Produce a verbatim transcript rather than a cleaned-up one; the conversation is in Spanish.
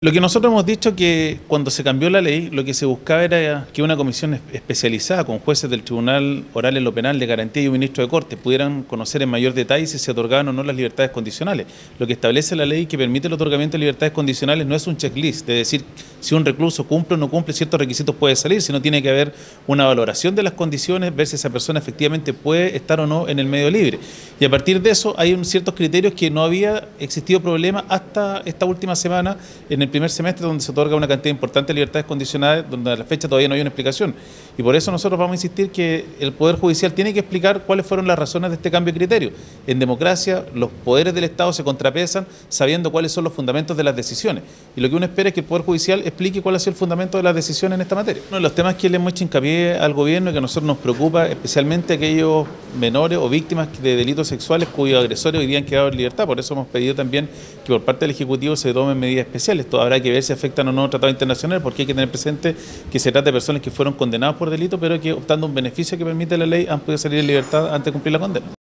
Lo que nosotros hemos dicho que cuando se cambió la ley, lo que se buscaba era que una comisión especializada con jueces del Tribunal Oral en lo Penal de Garantía y un ministro de Corte pudieran conocer en mayor detalle si se otorgaban o no las libertades condicionales. Lo que establece la ley que permite el otorgamiento de libertades condicionales no es un checklist, de decir si un recluso cumple o no cumple ciertos requisitos puede salir, sino tiene que haber una valoración de las condiciones, ver si esa persona efectivamente puede estar o no en el medio libre. Y a partir de eso hay un ciertos criterios que no había existido problema hasta esta última semana en el primer semestre, donde se otorga una cantidad importante de libertades condicionales, donde a la fecha todavía no hay una explicación. Y por eso nosotros vamos a insistir que el Poder Judicial tiene que explicar cuáles fueron las razones de este cambio de criterio. En democracia, los poderes del Estado se contrapesan sabiendo cuáles son los fundamentos de las decisiones. Y lo que uno espera es que el Poder Judicial explique cuál ha sido el fundamento de las decisiones en esta materia. Uno de los temas que le hemos hecho hincapié al gobierno y que a nosotros nos preocupa, especialmente aquellos menores o víctimas de delitos sexuales cuyos agresores hoy día han quedado en libertad. Por eso hemos pedido también que por parte del Ejecutivo se tomen medidas especiales. Esto habrá que ver si afectan o no tratados internacionales, porque hay que tener presente que se trata de personas que fueron condenadas por delito, pero que optando un beneficio que permite la ley han podido salir en libertad antes de cumplir la condena.